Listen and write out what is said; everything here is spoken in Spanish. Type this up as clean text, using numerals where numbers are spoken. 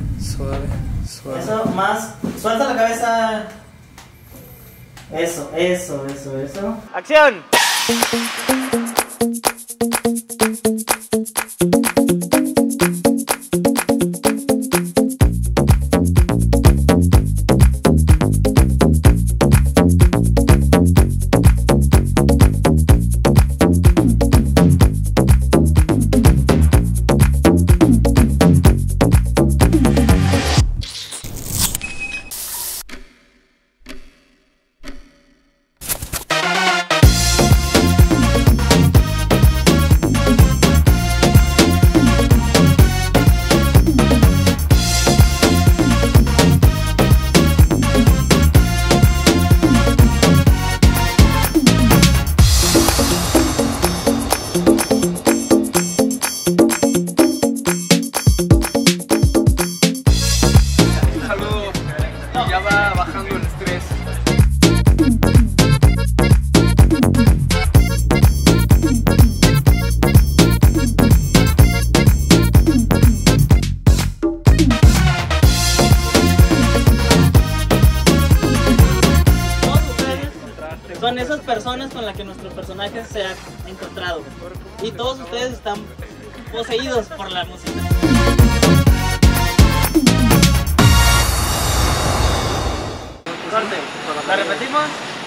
Suave, suave. Eso, más. Suelta la cabeza. Eso. ¡Acción! Ya va bajando el estrés. Todos ustedes son esas personas con las que nuestro personaje se ha encontrado. Y todos ustedes están poseídos por la música. Corte. ¿La repetimos?